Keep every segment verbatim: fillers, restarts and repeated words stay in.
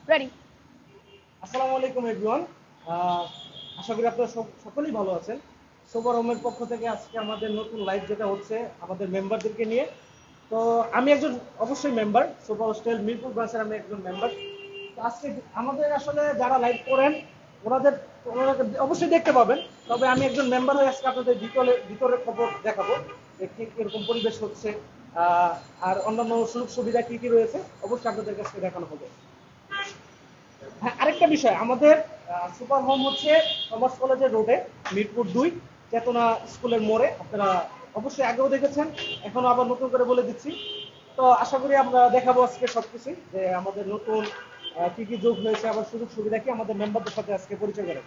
Ready. আসসালামু আলাইকুম everyone. আশা করি আপনারা সকলেই ভালো আছেন। সোবার হোমের পক্ষ থেকে আজকে আমাদের নতুন লাইভ যেটা হচ্ছে আমাদের মেম্বারদেরকে নিয়ে। তো আমি একজন অবশ্যই মেম্বার, সোবার হোস্টেল মিরপুর ব্রাঞ্চের আমি একজন মেম্বার। তো আজকে আমাদের আসলে যারা লাইভ করেন ওনাদের ওনারা অবশ্যই দেখতে পাবেন। তবে আমি একজন মেম্বার হয়ে আজকে আপনাদের ভিতরে ভিতরের খবর দেখাবো যে কি কিরকম পরিবেশ হচ্ছে আর অন্যান্য সুযোগ সুবিধা কি কি রয়েছে অবশ্যই আপনাদের কাছে দেখানো হবে। হ্যাঁ, আরেকটা বিষয়, আমাদের সুপার হোম হচ্ছে কমার্স কলেজের রোডে, মিরপুর দুই, চেতনা স্কুলের মোড়ে। আপনারা অবশ্যই আগেও দেখেছেন, এখনো আবার নতুন করে বলে দিচ্ছি। তো আশা করি আমরা দেখাবো আজকে সবকিছু, যে আমাদের নতুন কি কি যোগ হয়েছে, আবার সুযোগ সুবিধা কি আমাদের মেম্বারদের সাথে আজকে পরিচয় করেন।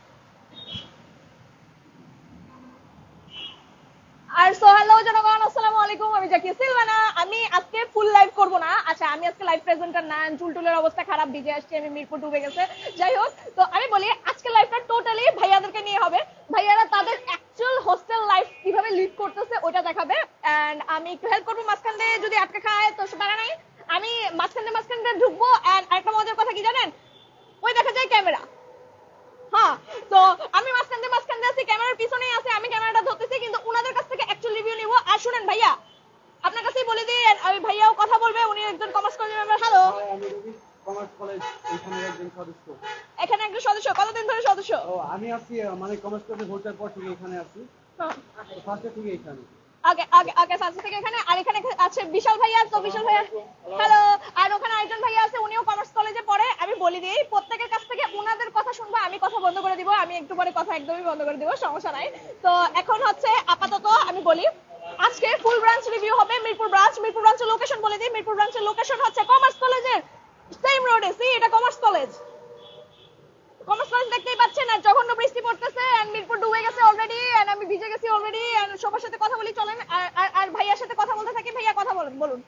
আর সো হ্যালো জনগণ, আসসালামু আলাইকুম। আমি জাকিয়া সিলভানা। আমি আজকে ফুল লাইভ করব না। আচ্ছা, আমি আজকে লাইভ প্রেজেন্টার না, চুলটুলের অবস্থা খারাপ, ডিজে আসছে, আমি মিরপুর ডুবে গেছে। যাই হোক, তো আমি বলি আজকে লাইভটা টোটালি ভাইয়াদেরকে নিয়ে হবে। ভাইয়ারা তাদের অ্যাকচুয়াল হোস্টেল লাইফ কিভাবে লিড করতেছে ওটা দেখাবে, এন্ড আমি একটু হেল্প করবো মাঝখান দিয়ে, যদি আটকে খায় তো সেটা নাই। আমি মাঝখান দিয়ে মাঝখান দিয়ে ঢুকবো। এন্ড আরেকটা মজার কথা কি জানেন, ওই দেখা যায় ক্যামেরা। হ্যাঁ, তো আমি মাঝখান দিয়ে মাঝখান দিয়ে আছি, ক্যামেরার পিছনেই আছে, আমি ক্যামেরাটা ধরতেছি, কিন্তু উনাদের কাছ থেকে অ্যাকচুয়াল রিভিউ নিব। আর শুনেন ভাইয়া, আপনার কাছেই বলে দিই, আমি ভাইয়াও কথা বলবে, উনি একজন কমার্স কলেজের মেম্বার। হ্যালো, আমি রবি, কমার্স কলেজ এখানে একজন সদস্য। এখানে একজন সদস্য, কতদিন ধরে সদস্য? ও আমি আছি মানে কমার্স কলেজে ভোটার পর থেকে এখানে আছি, ফার্স্টে থেকে এখানে। আগে আগে আগে ফার্স্ট থেকে এখানে। আর এখানে আছে বিশাল ভাইয়া। তো বিশাল ভাইয়া হ্যালো। আর ওখানে আরেকজন ভাইয়া আছে, উনিও কমার্স কলেজে পড়ে। আমি বলি দিই, প্রত্যেকের কাছ থেকে উনাদের কথা শুনবো, আমি কথা বন্ধ করে দিব। আমি একটু পরে কথা একদমই বন্ধ করে দিব, সমস্যা নাই। তো এখন হচ্ছে আপাতত আমি বলি, আজকে ফুল ব্রাঞ্চ রিভিউ হবে। মিরপুর ব্রাঞ্চ, মিরপুর ব্রাঞ্চের লোকেশন বলে দিই। মিরপুর ব্রাঞ্চের লোকেশন হচ্ছে কমার্স কলেজের সেম রোডে। সি, এটা কমার্স কলেজ। কমার্স কলেজ দেখতেই পাচ্ছেন। আর জঘন্য বৃষ্টি পড়তেছে, এন্ড মিরপুর ডুবে গেছে অলরেডি, এন্ড আমি ভিজে গেছি অলরেডি। এন্ড সবার সাথে কথা বলি, চলেন। আর আর ভাইয়ার সাথে কথা বলতে থাকি। ভাইয়া কথা বলুন, বলুন।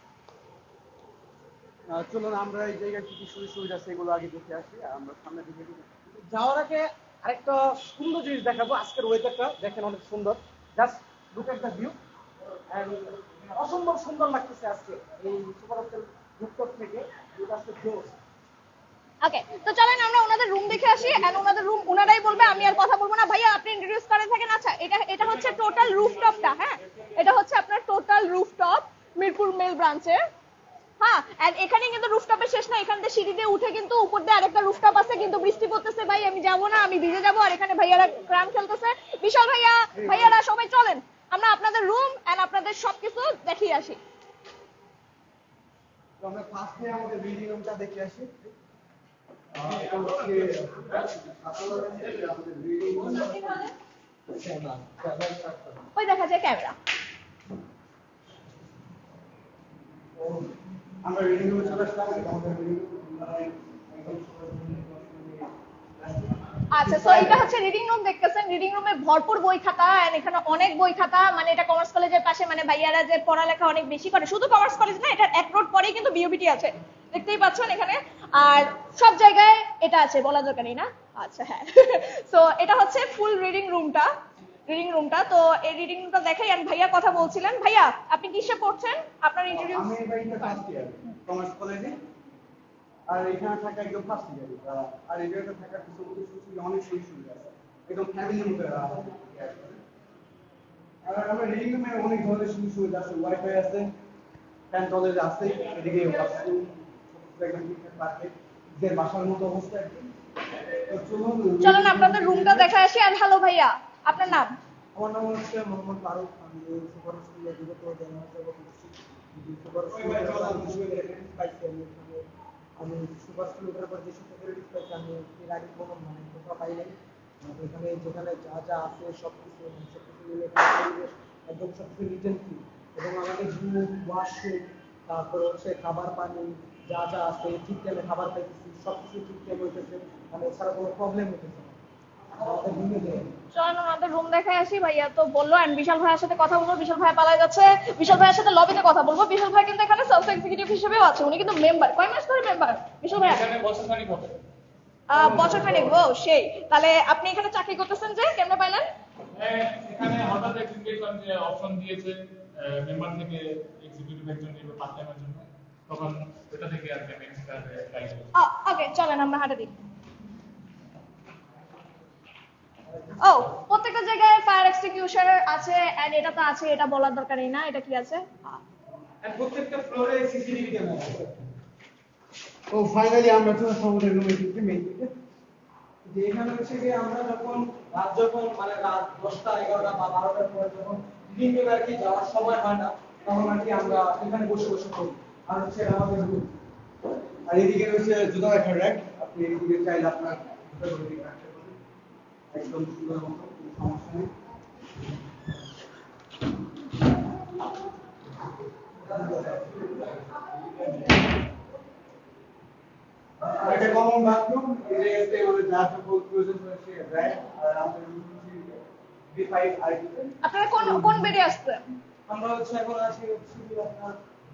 চলুন আমরা এই জায়গায় কি কি সুযোগ সুবিধা আছে এগুলো আগে দেখে আসি, আমরা সামনে দিকে যাওয়ার আগে আরেকটা সুন্দর জিনিস দেখাবো। আজকের ওয়েদারটা দেখেন, অনেক সুন্দর। Just look at the view, and অসম্ভব সুন্দর লাগতেছে আজকে এই সুপার হোটেল রুফটপ থেকে। এটা হচ্ছে জোস। ওকে, তো চলেন আমরা ওনাদের রুম দেখে আসি। এন্ড ওনাদের রুম ওনারাই বলবে, আমি আর কথা বলবো না। ভাইয়া আপনি ইন্ট্রোডিউস করে থাকেন। আচ্ছা, এটা এটা হচ্ছে টোটাল রুফটপটা। হ্যাঁ, এটা হচ্ছে আপনার টোটাল রুফটপ মিরপুর মেল ব্রাঞ্চে। হ্যাঁ, এন্ড এখানে কিন্তু রুফটপে শেষ না, এখান থেকে সিঁড়ি দিয়ে উঠে কিন্তু উপর দিয়ে আরেকটা রুফটপ আছে, কিন্তু বৃষ্টি পড়তেছে ভাই, আমি যাবো না, আমি ভিজে যাবো। আর এখানে ভাইয়ারা ক্রাম খেলতেছে। বিশাল ভাইয়া, ভাইয়ারা সবাই চলেন আমরা আপনাদের রুম এন্ড আপনাদের সবকিছু দেখিয়ে আসি। তো আমরা ফার্স্টে আমাদের রিডিং রুমটা দেখে আসি। ওই দেখা যায় ক্যামেরা। আমরা রিডিং রুমে চলে আসলাম। আমাদের রিডিং আচ্ছা, সো এটা হচ্ছে রিডিং রুম দেখতেছেন। রিডিং রুমে ভরপুর বই খাতা, এন্ড এখানে অনেক বই খাতা। মানে এটা কমার্স কলেজের পাশে, মানে ভাইয়ারা যে পড়ালেখা অনেক বেশি করে। শুধু কমার্স কলেজ না, এটার এক রোড পরেই কিন্তু বিওবিটি আছে, দেখতেই পাচ্ছেন এখানে। আর সব জায়গায় এটা আছে, বলা দরকার নেই না। আচ্ছা হ্যাঁ, সো এটা হচ্ছে ফুল রিডিং রুমটা। রিডিং রুমটা তো এই রিডিং রুমটা দেখাই। এন্ড ভাইয়া কথা বলছিলেন। ভাইয়া আপনি কিসে পড়ছেন, আপনার ইন্ট্রোডিউস। আমি ভাইটা ফার্স্ট ইয়ার কমার্স কলেজে, আর এখানে থাকা একদম ফার্স্ট ইয়ার। আর এই জায়গাটা থাকার কিছু সুবিধা, অনেক সুযোগ সুবিধা আছে, একদম ফ্যামিলির মতো। আর আমরা রিডিং রুমে অনেক ধরনের সুযোগ সুবিধা আছে, ওয়াইফাই আছে, ফ্যান টলেট আছে, এদিকে ওয়াশরুম, একদম ঠিকঠাক পার্কে, যে বাসার মতো অবস্থা একদম। তো চলুন চলুন আপনাদের রুমটা দেখা আসি। আর হ্যালো ভাইয়া, আপনার নাম? আমার নাম হচ্ছে মোহাম্মদ ফারুক। আমি সুপার স্কুলে বিগত দেড় মাস যাবত করছি। সুপার স্কুলে পাইছি আমি এখানে। আমি সুপার স্কুল ওঠার পর যে ফ্যাসিলিটিস পাইছি আমি এর আগে কোনো মানে কোথাও পাই নাই। এখানে যেখানে যা যা আছে সব কিছু সব কিছু মিলে পরিবেশ একদম সব কিছু নিট অ্যান্ড ক্লিন। এবং আমাদের রুম, ওয়াশরুম, তারপরে হচ্ছে খাবার পানি যা যা আছে ঠিক টাইমে খাবার পাইতেছি, সব কিছু ঠিক টাইমে হইতেছে, মানে এছাড়া কোনো প্রবলেম হইতেছে না আমাদের রুমে দেয়। চলেন আমাদের রুম দেখায় আসি। ভাইয়া তো বললো, এন্ড বিশাল ভাইয়ের সাথে কথা বলবো। বিশাল ভাই পালায় যাচ্ছে। বিশাল ভাইয়ের সাথে লবিতে কথা বলবো। বিশাল ভাই কিন্তু এখানে সেলস এক্সিকিউটিভ হিসেবেও আছে, উনি কিন্তু মেম্বার। কয় মাস ধরে মেম্বার বিশাল ভাই? এখানে বছর খানিক হবে। আহ বছর খানেক। ও সেই, তাহলে আপনি এখানে চাকরি করতেছেন যে, কেমনে পাইলেন? হ্যাঁ, এখানে হঠাৎ একদিন দেখলাম যে অপশন দিয়েছে মেম্বার থেকে এক্সিকিউটিভ একজন নিবে পার্ট টাইমের জন্য, তখন ওটা থেকে আর কি আমি এক্সট্রা ট্রাই করি। ওকে, ওকে চলেন আমরা হাঁটা দিই। ও প্রত্যেকটা জায়গায় ফায়ার এক্সটিংগুইশার আছে এন্ড এটা তো আছে, এটা বলার দরকারই না। এটা কি আছে? আর প্রত্যেকটা ফ্লোরে সিসিটিভি ক্যামেরা আছে। ও ফাইনালি আমরা তো আমাদের রুমে ঢুকতে মেইন থেকে যে এখানে হচ্ছে যে আমরা যখন রাত যখন মানে রাত দশটা এগারোটা বা বারোটার পরে যখন দিনের আর কি যাওয়ার সময় হয় না তখন আর কি আমরা এখানে বসে বসে করি। আর হচ্ছে আমাদের রুম আর এদিকে হচ্ছে জুতা রাখার র‍্যাক, আপনি এদিকে চাইলে আপনার জুতা ধরে রাখতে পারেন একদম সুন্দর মতো, কোনো সমস্যা নেই। একটা কমন বাথরুম, এই জায়গাতে ওই যা সকল প্রয়োজন রয়েছে রাইট। আর আমাদের রুম বি ফাইভ আর আপনারা কোন কোন বেডে আসছেন? আমরা হচ্ছে এখন আছি হচ্ছে আপনার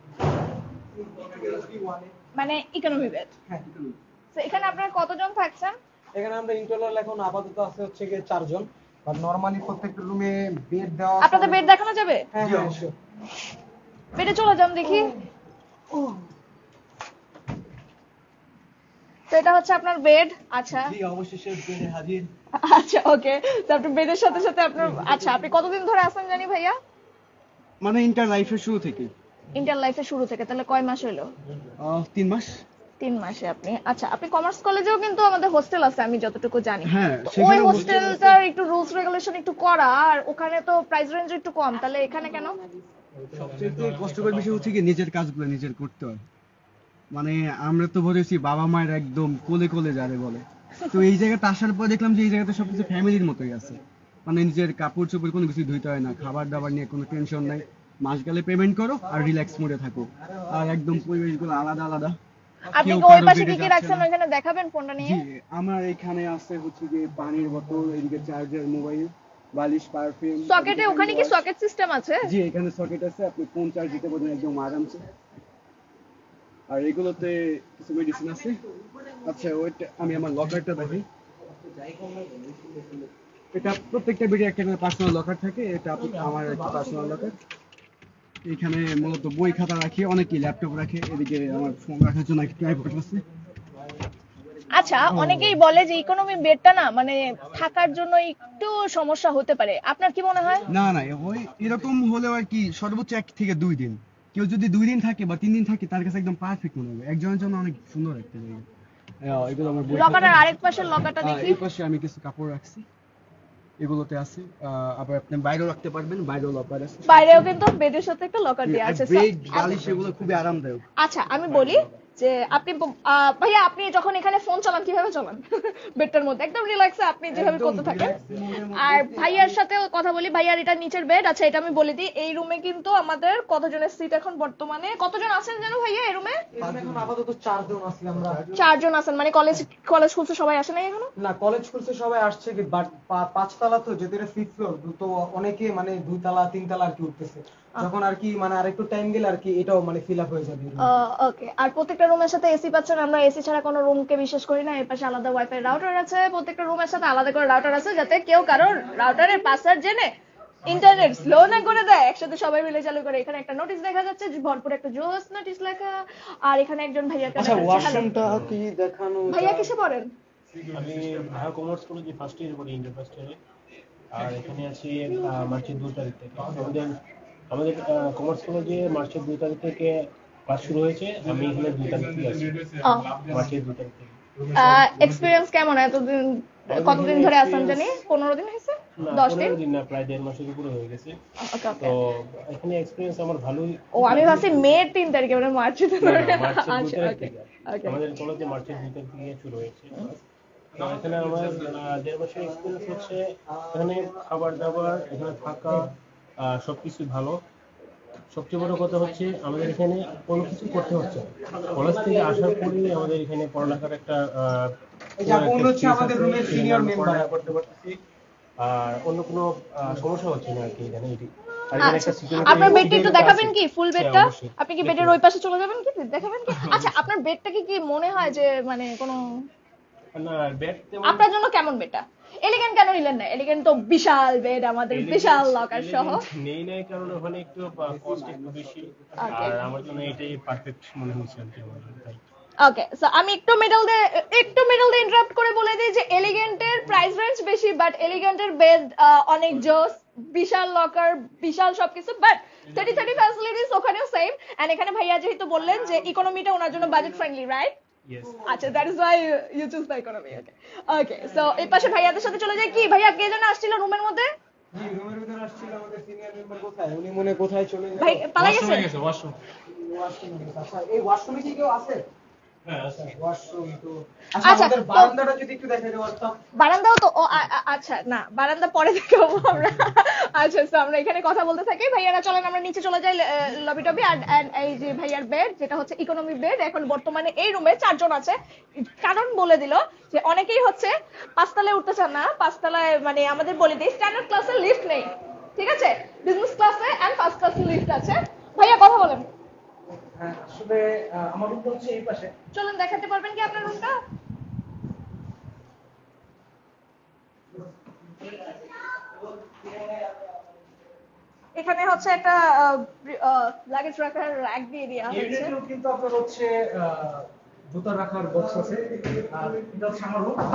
মানে ইকোনমি বেড। হ্যাঁ ইকোনমি। তো এখানে আপনারা কতজন থাকছেন? এখানে আমরা ইন্টারনাল এখন আপাতত আছে হচ্ছে গিয়ে চারজন, আর নরমালি প্রত্যেকটা রুমে বেড দেওয়া। আপনাদের বেড দেখানো যাবে? হ্যাঁ হ্যাঁ অবশ্যই। বেডে চলে যান দেখি। তো এটা হচ্ছে আপনার বেড। আচ্ছা জি অবশেষে বেডে হাজির। আচ্ছা ওকে। তো আপনি বেডের সাথে সাথে আপনার আচ্ছা আপনি কতদিন ধরে আছেন জানি ভাইয়া? মানে ইন্টার লাইফের শুরু থেকে। ইন্টার লাইফের শুরু থেকে, তাহলে কয় মাস হলো? তিন মাস। তিন মাসে আপনি আচ্ছা আপনি কমার্স কলেজেও কিন্তু আমাদের হোস্টেল আছে আমি যতটুকু জানি। হ্যাঁ, তো সেখানে ওই hostel হোস্টেলটার একটু রুলস রেগুলেশন একটু করা, আর ওখানে তো প্রাইস রেঞ্জ একটু কম, তাহলে এখানে কেন? সবচেয়ে কষ্টকর বিষয় হচ্ছে কি নিজের কাজগুলো নিজের করতে হয়। মানে আমরা তো বলেছি বাবা মায়ের একদম কোলে কোলে যারে বলে, তো এই জায়গাটা আসার পর দেখলাম যে এই জায়গাতে সবকিছু ফ্যামিলির মতোই আছে। মানে নিজের কাপড় চোপড় কোনো কিছু ধুইতে হয় না, খাবার দাবার নিয়ে কোনো টেনশন নাই, মাস গেলে পেমেন্ট করো আর রিল্যাক্স মোডে থাকো। আর একদম পরিবেশগুলো আলাদা আলাদা। আপনি কেউ কি ওই কারো পাশে বেডে কি কি যাচ্ছে রাখছেন না। ওখানে দেখাবেন ফোনটা নিয়ে? জি আমার এখানে আছে হচ্ছে যে পানির বোতল, এদিকে চার্জার, মোবাইল, বালিশ, পারফিউম। সকেটে ওখানে কি সকেট সিস্টেম আছে? জি এখানে সকেট আছে, আপনি ফোন চার্জ দিতে পারবেন একদম আরামসে। আর এগুলোতে কিছু মেডিসিন আছে। আচ্ছা ওইটা আমি আমার লকারটা দেখি। এটা প্রত্যেকটা বেডে একটা করে পার্সোনাল লকার থাকে, এটা আপনি- আমার একটা পার্সোনাল লকার। এখানে মূলত বই খাতা রাখি, অনেকেই ল্যাপটপ রাখে, এদিকে আমার ফোন রাখার জন্য একটা ট্রাইপড আছে। আচ্ছা অনেকেই বলে যে ইকোনমি বেডটা না মানে থাকার জন্য একটু সমস্যা হতে পারে, আপনার কি মনে হয়? না না ওই এরকম হলেও আর কি সর্বোচ্চ এক থেকে দুই দিন, কেউ যদি দুই দিন থাকে বা তিন দিন থাকে তার কাছে একদম পারফেক্ট মনে হবে, একজনের জন্য অনেক সুন্দর একটা জায়গা। আহ, এগুলো আমার বই লকারের খাতা। আরেক পাশের লকারটা আহ, দেখি। এই পাশে আমি কিছু কাপড় রাখছি, এগুলোতে আছে। আহ, আবার আপনি বাইরেও রাখতে পারবেন, বাইরেও লকার আছে। বাইরেও কিন্তু বেডের সাথে একটা লকার দেওয়া আছে। বেড বালিশ এগুলো খুবই আরামদায়ক। আচ্ছা আমি বলি যে আপনি আহ, ভাইয়া আপনি যখন এখানে ফোন চালান কিভাবে চালান? বেডটার মধ্যে একদম রিল্যাক্সে আপনি যেভাবে একদম করতে থাকেন। relax mode এর মধ্যে আর করতে ভাইয়ার সাথে কথা বলি, ভাইয়ার এটা নিচের বেড। আচ্ছা এটা আমি বলে দিই, এই রুমে কিন্তু আমাদের কতজনের সিট এখন বর্তমানে, কতজন আছেন জানো ভাইয়া এই রুমে? এখানে এখন আপাতত চারজন আছি আমরা। চারজন আছেন, মানে কলেজ কলেজ খুলছে সবাই আসে নাই এখনো? না কলেজ খুলছে সবাই আসছে কি বাট পাঁচতলা তো যেতে ফিফথ ফ্লোর, তো অনেকে মানে দুই তলা তিন তলা আর কি উঠতেছে, যখন আর কি মানে আরেকটু টাইম গেলে আর কি এটাও মানে ফিল আপ হয়ে যাবে। ওকে। আর প্রত্যেকটা রুমের সাথে এসি পাচ্ছেন, আমরা এসি ছাড়া কোনো রুমকে বিশ্বাস করি না। এর পাশে আলাদা ওয়াইফাই রাউটার আছে, প্রত্যেকটা রুমের সাথে আলাদা করে রাউটার আছে, যাতে কেউ কারোর রাউটারের পাসওয়ার্ড জেনে ইন্টারনেট স্লো না করে দেয়, একসাথে সবাই মিলে চালু করে। এখানে একটা নোটিশ দেখা যাচ্ছে যে ভরপুর একটা জোস নোটিশ লেখা। আর এখানে একজন ভাইয়া আচ্ছা ওয়াশরুমটা কি দেখানো? ভাইয়া কিসে পড়েন? আমি ঢাকা কমার্স কলেজে ফার্স্ট ইয়ারে পড়ি, ইন্টার ফার্স্ট ইয়ারে। আর এখানে আছি আহ, মার্চের দুই তারিখ থেকে। আমাদের আমাদের কমার্স কলেজে মার্চের দুই তারিখ থেকে ক্লাস শুরু হয়েছে, আমি এখানে দুই তারিখ থেকে আছি, মার্চের দুই তারিখ থেকে। এক্সপিরিয়েন্স কেমন? এতদিন কতদিন ধরে আছেন জানি? পনেরো দিন হয়েছে? না দশ দিন? পনেরো দিন না, প্রায় দেড় মাসের উপরে হয়ে গেছে। ওকে ওকে। তো এখানে এক্সপিরিয়েন্স আমার ভালোই। ও আমি ভাবছি মে তিন তারিখে, মানে মার্চে না, ধরে। না, মার্চের দুই আচ্ছা তারিখ ওকে থেকে। ওকে। আমাদের কলেজে মার্চের দুই তারিখ থেকে শুরু হয়েছে। তো এখানে আমার আহ, দেড় মাসের এক্সপিরিয়েন্স হচ্ছে, এখানে খাবার দাবার, এখানে থাকা আহ, সবকিছু ভালো। সবচেয়ে বড় কথা হচ্ছে আমাদের এখানে কোনো কিছু করতে হচ্ছে না। কলেজ থেকে আসার পরেই আমাদের এখানে পড়ালেখার একটা আহ, এই যে আপনি হচ্ছে আমাদের রুমের সিনিয়র মেম্বার পড়ালেখা করতে পারতেছি, আর অন্য কোনো আহ, সমস্যা হচ্ছে না আর কি এখানে। এটি আর এখানে একটা security- আপনার বেডটা একটু দেখাবেন কি? ফুল হ্যাঁ, বেডটা অবশ্যই। আপনি কি বেডের ওই পাশে চলে যাবেন কি? দেখাবেন কি? আচ্ছা আপনার বেডটা কি কি মনে হয় যে মানে কোনো না বেড আপনার জন্য কেমন বেডটা? এলিগেন্ট কেন নিলেন না? এলিগেন্ট তো বিশাল বেড আমাদের, বিশাল লকার সহ। নেই নাই কারণ ওখানে একটু কস্ট একটু বেশি, Okay. আর আমার জন্য এটাই পারফেক্ট মনে হয়েছে আর কি আমার জন্য, তাই। ওকে সো আমি একটু মিডল দিয়ে একটু মিডল দিয়ে ইন্টারাপ্ট করে বলে দিই যে এলিগেন্টের প্রাইস রেঞ্জ বেশি বাট এলিগেন্টের বেড অনেক জোস, বিশাল লকার, বিশাল সবকিছু, বাট থার্টি থার্টি ফ্যাসিলিটিস ওখানেও সেম। এন্ড এখানে ভাইয়া যেহেতু বললেন যে ইকোনমিটা ওনার জন্য বাজেট ফ্রেন্ডলি, রাইট? ইয়েস। আচ্ছা, that is why you choose the economy. Okay okay so এই পাশে ভাইয়াদের সাথে চলে যাই। কি ভাইয়া কে যেন আসছিল রুমের মধ্যে? জি, রুমের ভিতরে আসছিল আমাদের সিনিয়র মেম্বার। কোথায় উনি? মনে কোথায় চলে গেল? ভাই পালা গেছে? ওয়াশরুমে গেছে, ওয়াশরুম। ওয়াশরুমে গেছে। আচ্ছা, এই ওয়াশরুমে কি কেউ আছে? হ্যাঁ, আছে। ওয়াশরুম তো আচ্ছা, আচ্ছা, আমাদের তো- বারান্দাটা যদি একটু দেখাই দেওয়া তো। বারান্দাও তো ও আ- আ- আচ্ছা না, বারান্দা পরে দেখাবো আমরা। আচ্ছা তো আমরা এখানে কথা বলতে থাকি। ভাইয়ারা চলেন আমরা নিচে চলে যাই লবি টবি। আর and এই যে ভাইয়ার বেড যেটা হচ্ছে ইকোনমি বেড, এখন বর্তমানে এই রুমে চারজন আছে। কারণ বলে দিল যে অনেকেই হচ্ছে পাঁচতলায় উঠতে চান না, পাঁচতলায় মানে আমাদের বলে দিই স্ট্যান্ডার্ড ক্লাসে লিফট নেই, ঠিক আছে? বিজনেস ক্লাসে এন্ড ফার্স্ট ক্লাসে লিফট আছে। ভাইয়া কথা বলেন, হ্যাঁ, আসলে আহ, আমার রুমটা হচ্ছে এই পাশে। চলেন দেখাতে পারবেন কি আপনার রুমটা? এখানে হচ্ছে একটা লাগেজ রাখার র্যাক দিয়ে দেওয়া হয়েছে। ইউনিটেও কিন্তু আপনার হচ্ছে আহ, জুতা রাখার বক্স আছে। আর এটা হচ্ছে আমার রুম।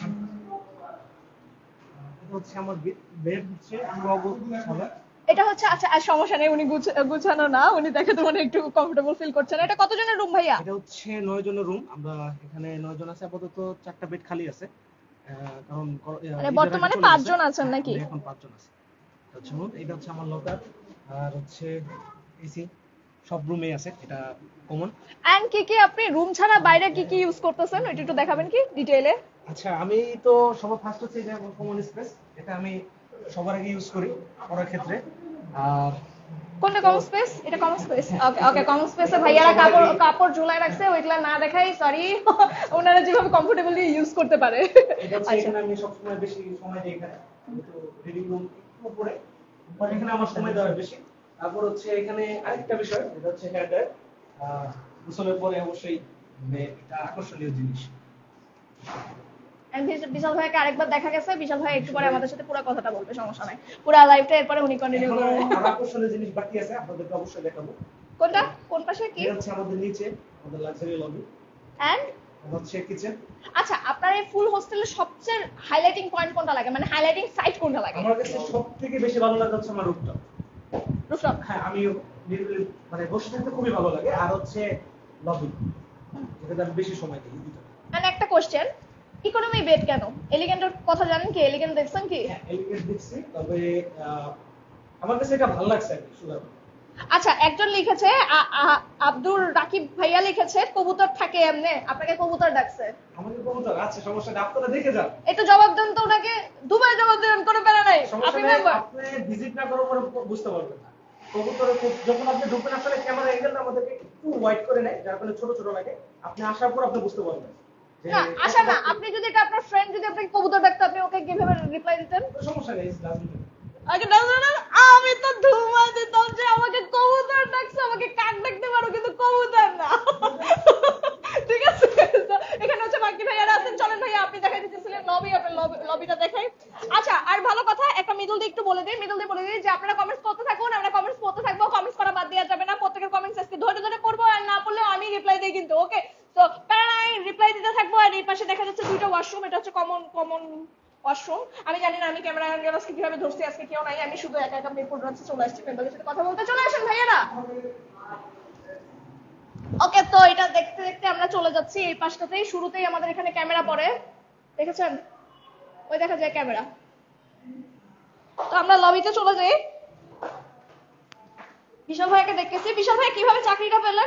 এটা হচ্ছে আমার বেড, হচ্ছে আমার অবস্থানে। এটা হচ্ছে আচ্ছা আর সমস্যা নেই, উনি গুছ- গুছানো না, উনি দেখে তো মানে একটু কমফোর্টেবল ফিল করছেন। এটা কতজনের রুম ভাইয়া? এটা হচ্ছে নয় জনের রুম। আমরা এখানে নয় জন আছে, আপাতত চারটা বেড খালি আছে। আহ, কারণ ক- আহ, মানে ঈদের বর্তমানে আগে চলে পাঁচজন গেছে। আছেন নাকি? আমরা এখন পাঁচজন আছে। এটা হচ্ছে room, এটা হচ্ছে আমার লকার। আর হচ্ছে এসি সব রুমে আছে, এটা কমন। এন্ড কি কি আপনি রুম ছাড়া বাইরে কি কি ইউজ করতেছেন ওইটা একটু দেখাবেন কি ডিটেইলে? আচ্ছা, আমি তো সবার ফার্স্ট হচ্ছে এটা কমন স্পেস। এটা আমি সবার আগে ইউজ করি পড়ার ক্ষেত্রে। আর কোনটা কমন স্পেস? এটা common space. Okay okay common স্পেসে ভাইয়ারা কাপড় কাপড় ঝুলায় রাখছে, ওইগুলা না দেখাই সরি। ওনারা যেভাবে কমফোর্টেবলি ইউজ করতে পারে। এটা হচ্ছে আচ্ছা এখানে আমি সবসময় বেশি সময় দিই এখানে। কিন্তু রিডিং রুম একটু উপরে, বাট এখানে আমার সময় দেওয়া বেশি। তারপর হচ্ছে এখানে আরেকটা বিষয়, এটা হচ্ছে হেডার। আহ গোসলের পরে অবশ্যই মানে এটা আকর্ষণীয় জিনিস। And বিশ- বিশাল ভাইকে আরেকবার দেখা গেছে, বিশাল ভাই একটু পরে আমাদের সাথে পুরো কথাটা বলবে, সমস্যা নাই। পুরো লাইভটা এরপরে উনি কন্টিনিউ এখনো করবে। আরো আকর্ষণীয় জিনিস বাকি আছে, আপনাদেরকে অবশ্যই দেখাবো। কোনটা? কোন পাশে কি? এটা হচ্ছে আমাদের নিচে আমাদের লাক্সারি লবি। এন্ড হচ্ছে কিচেন। আচ্ছা আপনার এই ফুল হোস্টেলের সবচেয়ে হাইলাইটিং পয়েন্ট কোনটা লাগে, মানে হাইলাইটিং সাইট কোনটা লাগে? আমার কাছে সব থেকে বেশি ভালো লাগে হচ্ছে আমার রুফটপ। রুফটপ। হ্যাঁ, আমি নিরিবিলি মানে বসে থাকতে খুবই ভালো লাগে। আর হচ্ছে লবি, এটাতে আমি বেশি সময় দিই। এন্ড একটা কোশ্চেন, ইকোনমি বেড কেন? এলিগেন্টের কথা জানেন কি? এলিগেন্ট দেখছেন কি? হ্যাঁ, এলিগেন্ট দেখছি, তবে আহ, আমার কাছে এটা ভালো লাগছে আর কি শুধু। আচ্ছা একজন লিখেছে আ- আ- আব্দুল রাকিব ভাইয়া লিখেছে কবুতর থাকে এমনে, আপনাকে কবুতর ডাকছে। আমাদের কবুতর আছে, সমস্যা নেই, আপনারা দেখে যান। একটু জবাব দেন তো ওনাকে, দুবাই জবাব দেন, কোনো প্যারা নাই। সমস্যা আপনি নেই, মেম্বার। আপনি ভিজিট না করার পরে বুঝতে পারবেন না। কবুতরের খুব- যখন আপনি ঢুকবেন আসলে ক্যামেরা অ্যাঙ্গেলটা আমাদেরকে একটু ওয়াইড করে নেয়, যার কারণে ছোট ছোট লাগে। আপনি আসার পর আপনি বুঝতে পারবেন যে না আশা না, আপনি যদি এটা আপনার ফ্রেন্ড যদি আপনাকে কবুতর ডাকতো আপনি ওকে কিভাবে রিপ্লাই দিতেন? সমস্যা নেই, আগে না না না, আমি তো ধুমা দিতাম যে আমাকে কবুতর ডাকছে, আমাকে কাক ডাকতে পারো কিন্তু কবুতর না। ঠিক আছে, তো এখানে হচ্ছে বাকি ভাইয়ারা আছেন। চলেন ভাইয়া আপনি দেখাই দিতেছিলেন লবি, আপনার লবিটা দেখাই। আচ্ছা আর ভালো কথা একটা মিডল দিয়ে একটু বলে দিই, মিডল দিয়ে বলে দিই যে আপনারা কমেন্টস করতে থাকুন, আমরা কমেন্টস পড়তে থাকবো, কমেন্টস করা বাদ দেওয়া যাবে না। প্রত্যেকের কমেন্টস আজকে ধরে ধরে পড়বো, আর না পড়লেও আমি রিপ্লাই দিই কিন্তু। ওকে তো প্যারাই রিপ্লাই দিতে থাকবো। আর এই পাশে দেখা যাচ্ছে দুইটা ওয়াশরুম, এটা হচ্ছে কমন কমন ওয়াশরুম। আমি জানি না আমি ক্যামেরা অ্যাঙ্গেল আজকে কিভাবে ধরছি, আজকে কেউ নাই, আমি শুধু একা একা মিরপুর রাস্তায় চলে আসছি মেম্বারদের সাথে কথা বলতে। চলে আসেন ভাইয়ারা। ওকে তো এটা দেখতে দেখতে আমরা চলে যাচ্ছি এই পাশটাতেই। শুরুতেই আমাদের এখানে ক্যামেরা পড়ে, দেখেছেন ওই দেখা যায় ক্যামেরা। তো আমরা লবিতে চলে যাই। বিশাল ভাইকে দেখতেছি। বিশাল ভাই কিভাবে চাকরিটা পেলেন?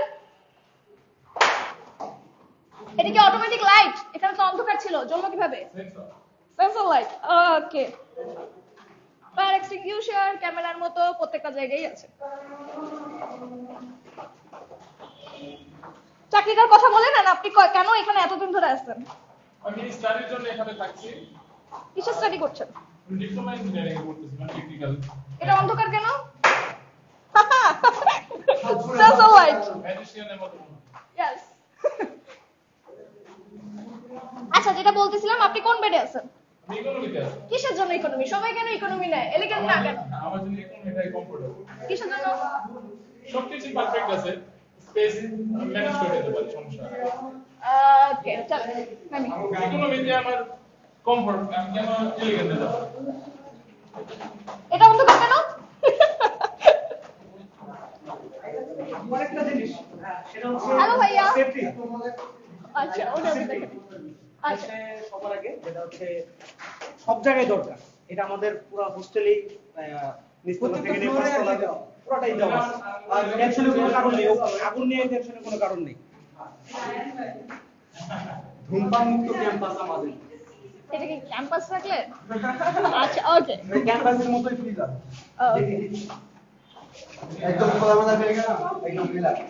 এটা কি অটোমেটিক লাইট? এখানে তো অন্ধকার ছিল, জ্বললো কিভাবে? Sensor light. Okay, fire extinguisher ক্যামেরার মতো প্রত্যেকটা জায়গায় আছে। চাকরিটার কথা বলেন না, আপনি ক- কেন এখানে এতদিন ধরে আছেন? আমি স্টাডির জন্য এখানে থাকছি। কিসের স্টাডি করছেন? ডিপ্লোমা ইঞ্জিনিয়ারিং করতেছি, মানে টেকনিক্যাল। এটা অন্ধকার কেন? Sensor light. ম্যাজিশিয়ানের মতো। ইয়েস। আচ্ছা যেটা বলতেছিলাম, আপনি কোন বেডে আছেন? আমি ইকোনমিতে আছি। কিসের জন্য ইকোনমি? সবাই কেন ইকোনমি নেয়? এলিগেন্ট না কেন? আমার জন্য ইকোনমিটাই কমফোর্টেবল। কিসের জন্য? সবকিছু পারফেক্ট আছে, স্পেস ম্যানেজ করে দিতে পারি, সমস্যা নেই। ওকে চলো আমি ইকোনমি যে আমার কমফোর্ট আমি কেন এলিগেন্টে যাব এটা বন্ধ কর কেন আরেকটা জিনিস হ্যাঁ, সেটা হচ্ছে হ্যালো ভাইয়া। সেফটি আচ্ছা ওটা আমি দেখে নিই। আচ্ছা হচ্ছে সবার আগে যেটা হচ্ছে সব জায়গায় দরকার এটা আমাদের পুরো হোস্টেলেই নিস্তলা থেকে নিয়ে পাঁচতলা পুরোটাই দেওয়া আছে। আর টেনশনের কোনো কারণ নেই আগুন নিয়ে টেনশনের কোনো কারণ নেই ধূমপান মুক্ত ক্যাম্পাস আমাদের এটা কি ক্যাম্পাস রাখলে আচ্ছা ওকে এই ক্যাম্পাসের মতোই ফিল আছে ওকে একদম খোলামেলা হয়ে গেল একদম রিল্যাক্স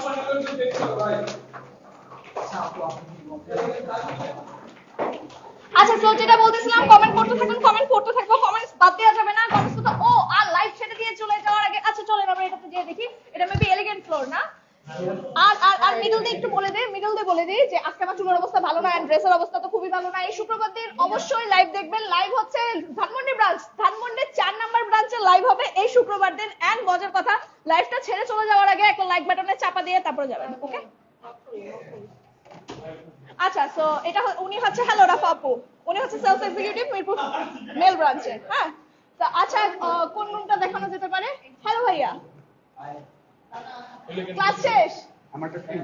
আচ্ছা সো যেটা বলতেছিলাম কমেন্ট করতে থাকুন কমেন্ট করতে থাকবো কমেন্টস বাদ দেওয়া যাবে না কমেন্টস তো ও আর লাইভ ছেড়ে দিয়ে চলে যাওয়ার আগে আচ্ছা চলেন আমরা এটাতে যেয়ে দেখি এটা মেবি এলিগেন্ট ফ্লোর না আর আর আর মিডল দিয়ে একটু বলে দেই মিডল দিয়ে বলে দেই যে আজকে আমার চুলের অবস্থা ভালো না এন্ড ড্রেসের অবস্থা তো খুবই ভালো না এই শুক্রবার দিন অবশ্যই লাইভ দেখবেন লাইভ হচ্ছে ধানমন্ডি ব্রাঞ্চ ধানমন্ডি চার নাম্বার ব্রাঞ্চে লাইভ হবে এই শুক্রবার দিন এন্ড মজার কথা লাইভটা ছেড়ে চলে যাওয়ার আগে একটা লাইক বাটনে চাপা দিয়ে তারপরে যাবেন ওকে আচ্ছা সো এটা হ- উনি হচ্ছে হ্যালো রাফা আপু উনি হচ্ছে সেলস এক্সিকিউটিভ মিরপুর মেল ব্রাঞ্চে হ্যাঁ তো আচ্ছা আহ, কোন রুমটা দেখানো যেতে পারে হ্যালো ভাইয়া ক্লাস শেষ আমারটা ফ্রি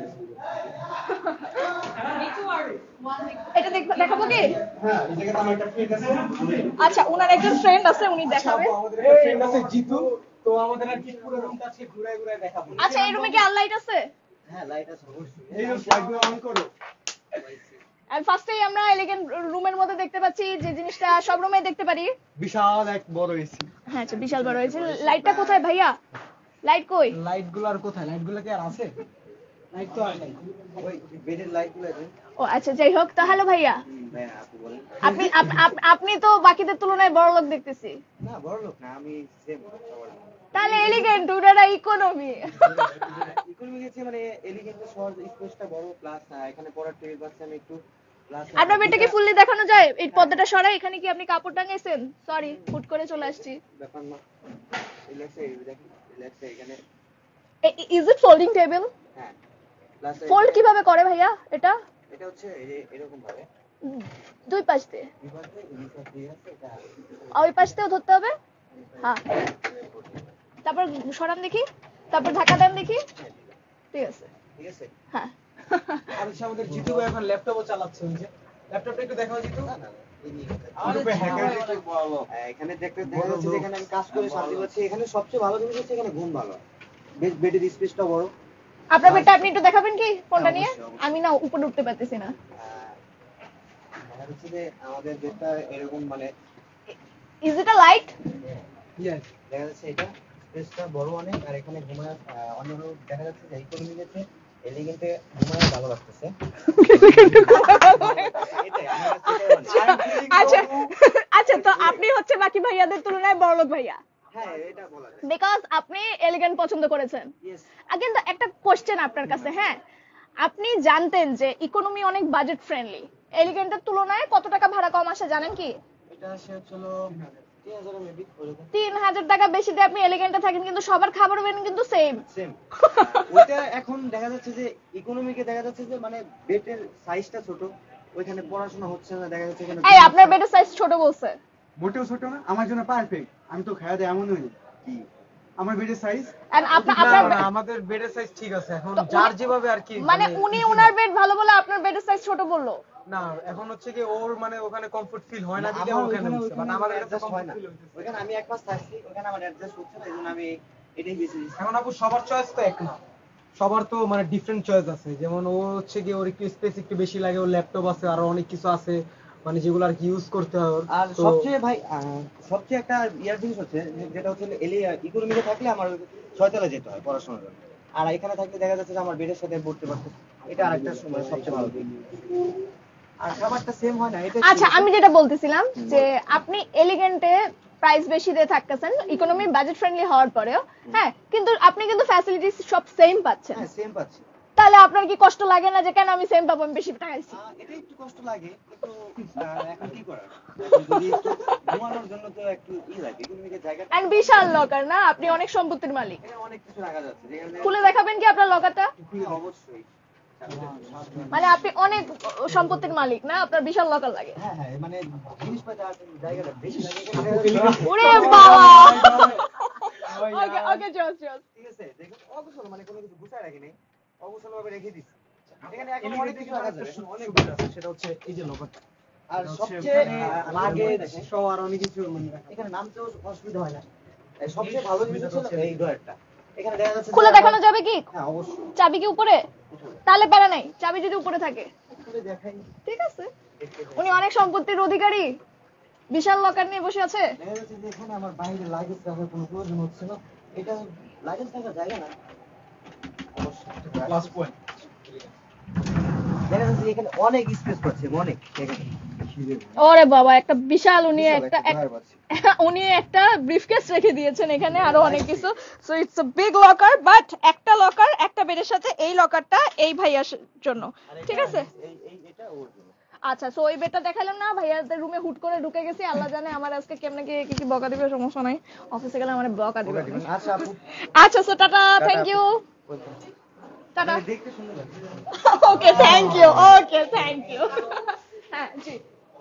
এটা দেখ- দেখাবো কি হ্যাঁ এই জায়গাতে আমার একটা ফ্রেন্ড আছে আচ্ছা উনার একজন ফ্রেন্ড আছে উনি দেখাবে আমাদের একটা ফ্রেন্ড আছে জিতু তো আমাদের আর কি পুরো রুমটা আছে ঘুরে ঘুরে দেখাবো আচ্ছা এই রুমে কি আর লাইট আছে হ্যাঁ লাইট আছে অবশ্যই এই লাইটগুলো অন করো এন্ড ফার্স্টেই আমরা এলিগেন্ট রুমের মধ্যে দেখতে পাচ্ছি যে জিনিসটা সব রুমে দেখতে পারি বিশাল এক বড় এসি হ্যাঁ আচ্ছা বিশাল বড় হয়েছে লাইটটা কোথায় ভাইয়া লাইট কই লাইটগুলো আর কোথায় লাইটগুলো কি আর আছে লাইট তো আর নাই ওই বেডের লাইটগুলো আছে ও আচ্ছা যাই হোক তো হ্যালো ভাইয়া হ্যাঁ আপু বলেন আপনি আপ- আপ- আপনি তো বাকিদের তুলনায় বড় লোক দেখতেছি না বড় লোক না আমি সেম সবার তাহলে এলিগেন্ট ওনারা ইকোনমি ইকোনমি গেছে মানে এলিগেন্টের শহর স্পেসটা বড় প্লাস এখানে পড়ার টেবিল পাচ্ছি আমি একটু প্লাস আপনার বেডটা কি ফুললি দেখানো যায় এই পর্দাটা সরাই এখানে কি আপনি কাপড় টাঙাইছেন সরি হুট করে চলে আসছি ব্যাপার না রিল্যাক্স এই দেখেন রিল্যাক্স এখানে ইজ ইট ফোল্ডিং টেবিল হ্যাঁ প্লাস ফোল্ড কিভাবে করে ভাইয়া এটা এটা হচ্ছে এই যে এরকম ভাবে উম, দুই পাশ দিয়ে বিভাগে রিসার্চ দিয়ে আছে এটা আর ওই পাশ দিয়েও ধরতে হবে হ্যাঁ তারপর সরান দেখি তারপর ঢাকা দেন দেখি ঠিক আছে ঠিক আছে হ্যাঁ আর হচ্ছে আমাদের জিতু ভাই এখন ল্যাপটপও চালাচ্ছে ওই যে ল্যাপটপটা একটু দেখাও জিতু না না এই নিয়ে আরে গ্রুপে হ্যাকার ভাই, একটু বড় এখানে দেখতে দেখা যাচ্ছে যে এখানে আমি কাজ করে শান্তি পাচ্ছি এখানে সবচেয়ে ভালো জিনিস হচ্ছে এখানে ঘুম ভালো বেশ বেডের স্পেসটা বড় আপনার বেডটা আপনি একটু দেখাবেন কি ফোনটা নিয়ে অবশ্যই, অবশ্যই। আমি না উপরে উঠতে পারতেছি না দেখা যাচ্ছে যে আমাদের বেডটা এরকম মানে is it a light yes দেখা যাচ্ছে এটা স্পেসটা বড় অনেক আর এখানে ঘুমায় অন্য দেখা যাচ্ছে যে ইকোনমি গেছে এলিগেন্টে ঘুমায় ভালো লাগতেছে এটাই আমার কাছে এটাই মনে হয়। আচ্ছা আচ্ছা তো আপনি হচ্ছে বাকি ভাইয়াদের তুলনায় বড়লোক ভাইয়া হ্যাঁ এটা বলা যায় বিকজ আপনি এলিগেন্ট পছন্দ করেছেন ইয়েস কিন্তু একটা কোশ্চেন আপনার কাছে হ্যাঁ আপনি জানতেন যে ইকোনমি অনেক বাজেট ফ্রেন্ডলি এলিগেন্টের তুলনায় কত টাকা ভাড়া কম আসে জানেন কি এটা সে হচ্ছিল তিন হাজার মেবি ওরকম তিন হাজার টাকা বেশি দিয়ে আপনি এলিগেন্টে থাকেন কিন্তু সবার খাবার মেনু কিন্তু সেম সেম ওইটা এখন দেখা যাচ্ছে যে ইকোনমিকে দেখা যাচ্ছে যে মানে বেডের সাইজটা ছোট ওইখানে পড়াশোনা হচ্ছে না দেখা যাচ্ছে এখানে এই আপনার বেডের সাইজ ছোট বলছে মোটেও ছোট না আমার জন্য পারফেক্ট আমি তো খাওয়া দেয় এমন হই কি আমার বেডের সাইজ এন্ড আপনার না, আপনার না, আমাদের বেডের সাইজ ঠিক আছে এখন তো যার উনি- যেভাবে আর কি মানে উনি ওনার বেড ভালো বলে আপনার বেডের সাইজ ছোট বললো না এখন হচ্ছে কি ওর মানে ওখানে কমফর্ট ফিল হয় না না, দিকে আমার ওখানে ওইখানে- হচ্ছে বাট ওইখানে আমার কাছে adjust হয় কমফর্ট না ফিল হচ্ছে ওইখানে আমি এক মাস থাকছি ওখানে আমার অ্যাডজাস্ট হচ্ছে না এজন্য আমি এটাই বেশি দিচ্ছি এখন আপু সবার চয়েস তো এক না সবার তো মানে ডিফারেন্ট চয়েস আছে যেমন ও হচ্ছে কি ওর একটু স্পেস একটু বেশি লাগে ওর ল্যাপটপ আছে আর অনেক কিছু আছে মানে যেগুলো আর কি ইউজ করতে হয় ওর। আর তো সবচেয়ে ভাই আহ, সবচেয়ে একটা ইয়ার জিনিস হচ্ছে যে- যেটা হচ্ছে এলি ইকোনমিতে থাকলে আমার ছয়তলা যেতে হয় পড়াশোনার জন্য আর এখানে থাকলে দেখা যাচ্ছে যে আমার বেডের সাথে পড়তে পারতে এটা আরেকটা সময় সবচেয়ে ভালো দিক আর খাবারটা সেম হয় না এটা আচ্ছা আমি যেটা বলতেছিলাম যে আপনি এলিগেন্টে প্রাইস বেশি দিয়ে থাকতেছেন ইকোনমি বাজেট ফ্রেন্ডলি হওয়ার পরেও হ্যাঁ কিন্তু আপনি কিন্তু ফ্যাসিলিটিস সব সেম পাচ্ছেন হ্যাঁ সেম পাচ্ছি তাহলে আপনার কি কষ্ট লাগে না যে কেন আমি সেম পাবো আমি বেশি টাকাইছি আহ, এটা একটু কষ্ট লাগে কিন্তু আহ, এখন কি করার এখন যদি একটু ঘুমানোর জন্য তো একটু ই লাগে ইকোনমিকে জায়গা এন্ড বিশাল লকার না আপনি অনেক সম্পত্তির মালিক এখানে অনেক কিছু রাখা যাচ্ছে যেখানে খুলে দেখাবেন কি আপনার লকারটা হ্যাঁ, অবশ্যই মানে আপনি অনেক সম্পত্তির মালিক না, আপনার বিশাল লকার লাগে। হ্যাঁ হ্যাঁ মানে জিনিস পাতা জায়গাটা বেশি লাগে। ওরে বাবা ওকে ওকে জোস জোস ঠিক আছে, দেখুন অবসর মানে কোনো কিছু গুছায় রাখি নাই, অবসর ভাবে রেখে দিছি। এখানে এখন অনেক কিছু রাখা যাবে, অনেক কিছু আছে, সেটা হচ্ছে এই যে লকারটা। আর সবচেয়ে লাগে সবার অনেক কিছু এখানে নামতেও অসুবিধা হয় না। সবচেয়ে ভালো জিনিস হলো এই ড্রয়ারটা। এখানে দেখা যাচ্ছে খুলে দেখানো যাবে কি? হ্যাঁ অবশ্যই। চাবি কি উপরে? তাহলে প্যারা নাই, চাবি যদি উপরে থাকে খুলে দেখাই। ঠিক আছে। উনি অনেক সম্পত্তির অধিকারী, বিশাল লকার নিয়ে বসে আছে। দেখা যাচ্ছে যে এখানে আমার বাইরে লাগেজ রাখার কোনো প্রয়োজন হচ্ছে না, এটা লাগেজ থাকার জায়গা না। অবশ্যই প্লাস পয়েন্ট। দেখা যাচ্ছে এখানে অনেক স্পেস পাচ্ছে, অনেক। ওরে বাবা, একটা বিশাল উনি একটা উনি একটা ব্রিফকেস রেখে দিয়েছেন এখানে, আরো অনেক কিছু। So it's a big locker, but একটা লকার একটা বেডের সাথে এই লকারটা এই ভাইয়ার জন্য, ঠিক আছে? এই এই এটা ওর জন্য। আচ্ছা, সো ওই বেডটা দেখালাম না, ভাইয়াদের রুমে হুট করে ঢুকে গেছি, আল্লাহ জানে আমার আজকে কেমনে কি কি বকা দিবে, সমস্যা নাই, অফিসে গেলে আমার বকা দিবে। আচ্ছা আপু, আচ্ছা, so tata, thank you, tata. দেখতে সুন্দর লাগছে। Okay, thank you, okay thank you. হ্যাঁ জি,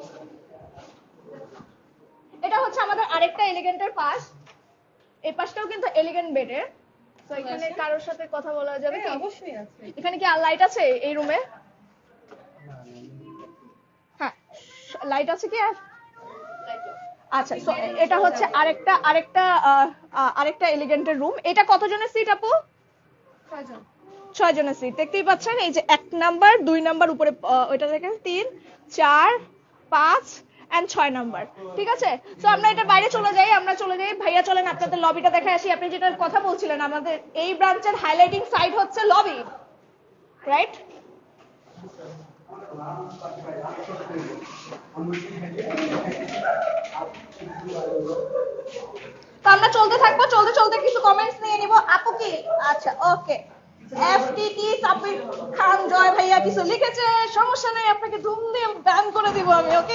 এটা হচ্ছে আমাদের আরেকটা এলিগেন্টের পাশ। এই পাশটাও কিন্তু এলিগেন্ট বেডের। তো এখানে কারোর সাথে কথা বলা যাবে কি? অবশ্যই আছে। এখানে কি আর লাইট আছে এই রুমে? হ্যাঁ, লাইট আছে কি আর? আচ্ছা, সো এটা হচ্ছে আরেকটা আরেকটা আহ, আহ, আরেকটা এলিগেন্টের রুম। এটা কতজনের সিট আপু? ছয়জন। ছয় জনের সিট দেখতেই পাচ্ছেন। এই যে এক নাম্বার, দুই নাম্বার উপরে আহ, ওইটা দেখেন, তিন, চার, পাঁচ এন্ড ছয় নাম্বার, ঠিক আছে? তো আমরা এটা বাইরে চলে যাই, আমরা চলে যাই। ভাইয়া চলেন আপনাদের লবিটা দেখে আসি। আপনি যেটা কথা বলছিলেন, আমাদের এই ব্রাঞ্চের হাইলাইটিং সাইড হচ্ছে লবি, রাইট? তো আমরা চলতে থাকবো, চলতে চলতে কিছু কমেন্টস নিয়ে নিব। আপু কি? আচ্ছা, ওকে। এফটিটি সাব্বির খান জয় ভাইয়া কিছু লিখেছে, সমস্যা নেই, আপনাকে ধুম দিয়ে ব্যান করে দিব আমি, ওকে?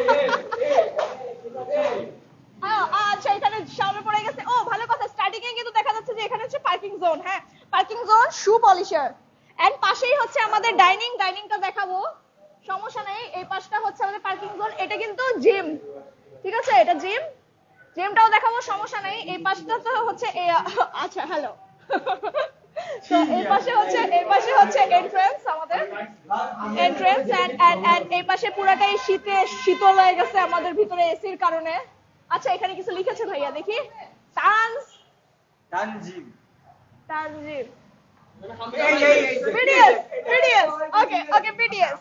আচ্ছা, এখানে সামনে পড়ে গেছে। ও ভালো কথা, স্টার্টিং এ কিন্তু দেখা যাচ্ছে যে এখানে হচ্ছে পার্কিং জোন। হ্যাঁ, parking zone, shoe polisher, and পাশেই হচ্ছে আমাদের ডাইনিং। ডাইনিংটা দেখাবো, সমস্যা নেই। এই পাশটা হচ্ছে আমাদের পার্কিং জোন। এটা কিন্তু জিম, ঠিক আছে? এটা জিম, জিমটাও দেখাবো, সমস্যা নেই। এই পাশটা তো হচ্ছে আচ্ছা হ্যালো তো এই পাশে হচ্ছে এই পাশে হচ্ছে এন্ট্রান্স, আমাদের এন্ট্রান্স, এন্ড এন্ড এন্ড এই পাশে পুরাটাই শীতে শীতল হয়ে গেছে আমাদের ভিতরে এসির কারণে। আচ্ছা, এখানে কিছু লিখেছে ভাইয়া, দেখি। তানজ Tanzim Tanzim BDS BDS okay okay BDS.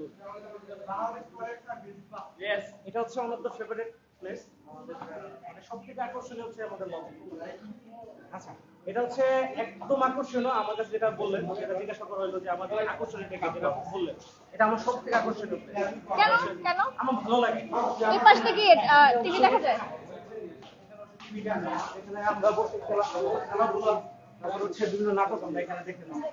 Yes, এটা হচ্ছে আমার তো ফেভারিট প্লেস। আমাদের মানে সবথেকে আকর্ষণীয় হচ্ছে আমাদের লবি। আচ্ছা, এটা হচ্ছে একদম আকর্ষণীয়। আমার কাছে যেটা বললেন সেটা জিজ্ঞাসা করা হলো যে আমাদের আকর্ষণীয়টা কি, যেটা বললেন এটা আমার সবথেকে আকর্ষণীয় প্লেস। কেন কেন আমার ভালো লাগে। এই পাশ থেকে টিভি দেখা যায়? এখানে আমরা বসে খেলা খেলাধুলা, তারপর হচ্ছে বিভিন্ন নাটক আমরা এখানে দেখে নিই।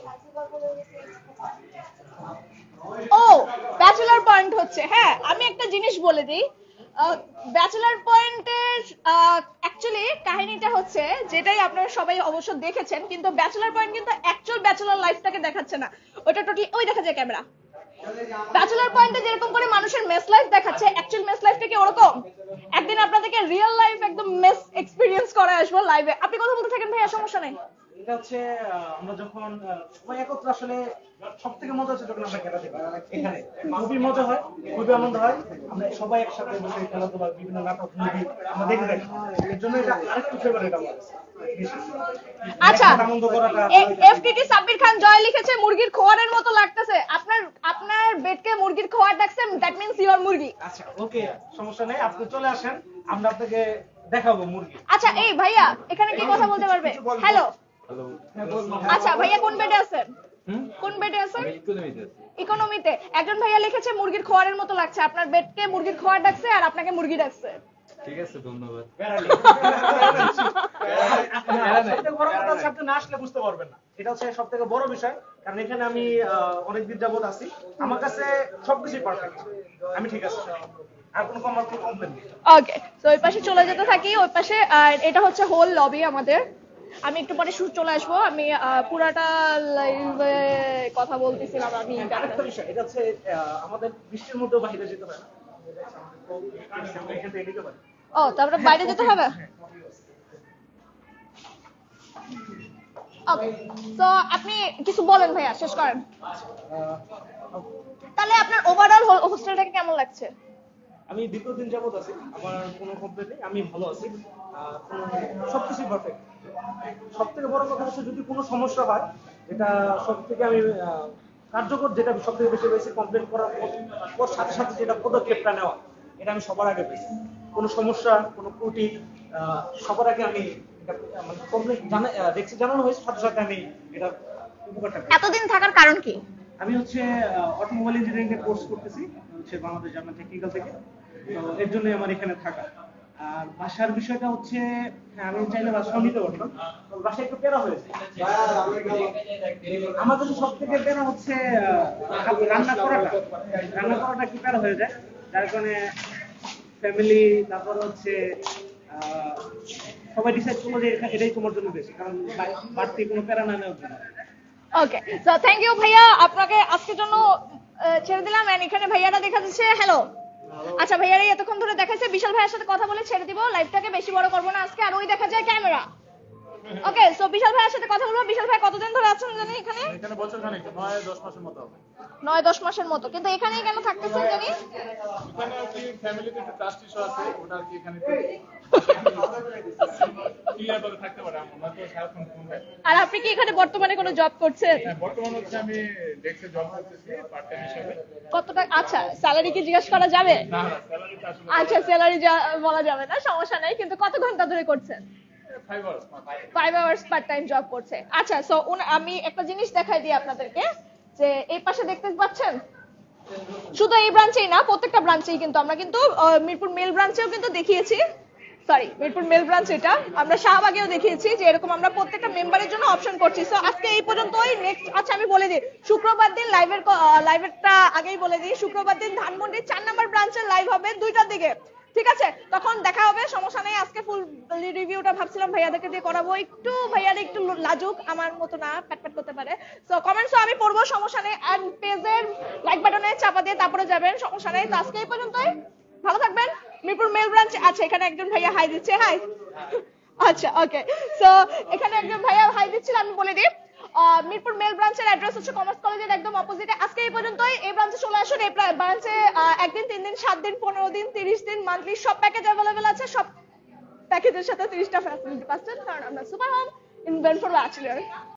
ও, ব্যাচেলর পয়েন্ট হচ্ছে, হ্যাঁ আমি একটা জিনিস বলে দিই। ব্যাচেলর পয়েন্টের অ্যাকচুয়ালি কাহিনীটা হচ্ছে, যেটাই আপনারা সবাই অবশ্য দেখেছেন, কিন্তু ব্যাচেলর পয়েন্ট কিন্তু অ্যাকচুয়াল ব্যাচেলর লাইফটাকে দেখাচ্ছে না। ওটা টোটালি ওই দেখা যায় ক্যামেরা। ব্যাচেলর পয়েন্টে যেরকম করে মানুষের মেস লাইফ দেখাচ্ছে, অ্যাকচুয়াল মেস লাইফটা কি ওরকম? একদিন আপনাদেরকে রিয়েল লাইফ একদম মেস এক্সপেরিয়েন্স করে আসবো লাইভে। আপনি কথা বলতে থাকেন ভাইয়া, সমস্যা নেই। এটা হচ্ছে আমরা যখন সবাই একত্র, আসলে সব থেকে মজা হচ্ছে যখন আমরা খেলা দেখি এখানে, খুবই মজা হয়, খুবই আনন্দ হয়। আমরা সবাই একসাথে বসে খেলাধুলা, বিভিন্ন নাটক, মুভি আমরা দেখে থাকি। এর জন্য এটা আরেকটু ফেভারিট আমার। আচ্ছা, আনন্দ করাটা। এফটিটি সাব্বির খান জয় লিখেছে মুরগির খোয়ারের মতো লাগতেছে। আপনার আপনার বেডকে মুরগির খোয়ার ডাকছেন, দ্যাট মিন্স ইউ আর মুরগি। আচ্ছা, ওকে, সমস্যা নেই, আপনি চলে আসেন, আমরা আপনাকে দেখাবো মুরগি। আচ্ছা, এই ভাইয়া এখানে কি কথা বলতে পারবে? হ্যালো। আচ্ছা ভাইয়া, কোন বেডে আছেন? কোন বেডে আছেন? ইকোনমিতে। একজন ভাইয়া লিখেছে মুরগির খোয়ারের মতো লাগছে। আপনার বেডকে মুরগির খোয়ার ডাকছে আর আপনাকে মুরগি ডাকছে। ঠিক আছে, ধন্যবাদ। সবথেকে বড় কথা হচ্ছে আপনি না আসলে বুঝতে পারবেন না। এটা হচ্ছে সব থেকে বড় বিষয়, কারণ এখানে আমি অনেকদিন যাবত আছি, আমার কাছে সবকিছুই পারফেক্ট, আমি ঠিক আছে, আর কোনো কমার কোনো কমপ্লেন নেই। ওকে, তো ওই পাশে চলে যেতে থাকি। ওই পাশে আর এটা হচ্ছে হোল লবি আমাদের। আমি একটু পরে শুট চলে আসবো। আমি আহ, পুরাটা লাইভে কথা বলতেছিলাম আমি আরেকটা বিষয়, এটা হচ্ছে আহ, আমাদের বৃষ্টির মধ্যেও বাইরে যেতে হয় না। আমরা এখান থেকে নিতে পারি। ও তারপরে বাইরে যেতে হবে। ওকে, তো আপনি কিছু বলেন ভাইয়া, শেষ করেন। আহ, তাহলে আপনার ওভারঅল হোস্টেলটাকে কেমন লাগছে? আমি দীর্ঘদিন যাবত আছি, আমার কোনো কমপ্লেন নেই, আমি ভালো আছি, আহ, কোনো সবকিছু পারফেক্ট। সব থেকে বড় কথা হচ্ছে যদি কোনো সমস্যা হয়, যেটা সব থেকে আমি আহ, কার্যকর, যেটা সব থেকে বেশি পেয়েছি কমপ্লেন করার পর পর সাথে সাথে যেটা পদক্ষেপটা নেওয়া, এটা আমি সবার আগে পেয়েছি। কোনো সমস্যা, কোনো ত্রুটি আহ, সবার আগে আমি এটা আহ, মানে কমপ্লেন জানা দেখছি, জানানো হয়েছে, সাথে সাথে আমি এটা উপকারটা পেয়েছি। এতদিন থাকার কারণ কি? আমি হচ্ছে অটোমোবাইল ইঞ্জিনিয়ারিং এর কোর্স করতেছি হচ্ছে বাংলাদেশ জার্মান টেকনিক্যাল থেকে, তো এর জন্যই আমার এখানে থাকা। আর বাসার বিষয়টা হচ্ছে, হ্যাঁ আমি চাইলে বাসাও নিতে পারতাম, তবে বাসা একটু প্যারা হয়েছে। আমার কাছে সব থেকে প্যারা হচ্ছে আহ, রান্না করাটা রান্না করাটা একটু প্যারা হয়ে যায়, যার কারণে ফ্যামিলি, তারপর হচ্ছে আহ, সবাই ডিসাইড করলো যে এটা- এটাই তোমার জন্য বেশি, কারণ বা- বাড়তি কোনো প্যারা না নেওয়ার জন্য। ওকে, সো থ্যাংক ইউ ভাইয়া, আপনাকে আজকের জন্য আহ, ছেড়ে দিলাম। এন্ড এখানে ভাইয়াটা দেখা যাচ্ছে, হ্যালো। আচ্ছা ভাইয়ারা এতক্ষণ ধরে দেখাচ্ছে, বিশাল ভাইয়ের সাথে কথা বলে ছেড়ে দিব, লাইভটাকে বেশি বড় করবো না আজকে। আর ওই দেখা যায় ক্যামেরা। ওকে, সো বিশাল ভাইয়ের সাথে কথা বলবো। বিশাল ভাই কতদিন ধরে আছেন জানি এখানে? এখানে বছর খানিক, নয় দশ মাসের মতো হবে। নয় দশ মাসের মতো, কিন্তু এখানেই কেন থাকতেছেন জানি? এখানে আর কি ফ্যামিলিতে একটু ট্রাস্ট ইস্যু আছে, ওটা আর কি এখানে ক্লিয়ার করে থাকতে পারে আমরা, নয়তো সারাক্ষণ ফোন হয়। আর আপনি কি এখানে বর্তমানে কোনো জব করছেন? হ্যাঁ, বর্তমানে হচ্ছে আমি ডেস্কে জব করতেছি পার্ট টাইম হিসেবে। কত টাকা? আচ্ছা, স্যালারি কি জিজ্ঞেস করা যাবে? না না, স্যালারি তো আসলে আচ্ছা, স্যালারি বলা যাবে না, সমস্যা নাই। কিন্তু কত ঘন্টা ধরে করছেন? Five hours. Five hours part time job করছে। আচ্ছা, সো আমি একটা জিনিস দেখাই দিই আপনাদেরকে, যে এই পাশে দেখতে পাচ্ছেন, শুধু এই ব্রাঞ্চেই না, প্রত্যেকটা ব্রাঞ্চেই কিন্তু আমরা কিন্তু আহ, মিরপুর মেল ব্রাঞ্চেও কিন্তু দেখিয়েছি, সরি মিরপুর মেল ব্রাঞ্চ, এটা আমরা শাহবাগেও দেখিয়েছি যে এরকম আমরা প্রত্যেকটা মেম্বারের জন্য অপশন করছি। সো আজকে এই পর্যন্তই। নেক্সট, আচ্ছা আমি বলে দিই, শুক্রবার দিন লাইভের লাইভেরটা আগেই বলে দিই, শুক্রবার দিন ধানমন্ডির চার নম্বর ব্রাঞ্চের লাইভ হবে দুইটার দিকে, ঠিক আছে? তখন দেখা হবে, সমস্যা নেই। আজকে ফুল রিভিউটা ভাবছিলাম ভাইয়াদেরকে দিয়ে করাবো, একটু ভাইয়ারা একটু লাজুক, আমার মতো না, প্যাট প্যাট করতে পারে। সো কমেন্টসও আমি পড়বো, সমস্যা নেই। এন্ড পেজের লাইক বাটনে চাপা দিয়ে তারপরে যাবেন, সমস্যা নেই। তো আজকে এই পর্যন্তই, ভালো থাকবেন। মিরপুর মেল ব্রাঞ্চ, আচ্ছা এখানে একজন ভাইয়া হাই দিচ্ছে, হাই। আচ্ছা ওকে, সো এখানে একজন ভাইয়া হাই দিচ্ছিল, আমি বলে দিই আহ, মিরপুর মেল ব্রাঞ্চের অ্যাড্রেস হচ্ছে কমার্স কলেজের একদম অপোজিটে। আজকে এই পর্যন্তই। এই ব্রাঞ্চে চলে আসুন। এই ব্রাঞ্চে একদিন, তিন দিন, সাত দিন, পনেরো দিন, তিরিশ দিন, মান্থলি সব প্যাকেজ অ্যাভেলেবেল আছে। সব প্যাকেজের সাথে তিরিশটা ফ্যাসিলিটি পাচ্ছেন, কারণ আমরা super home invent for bachelor.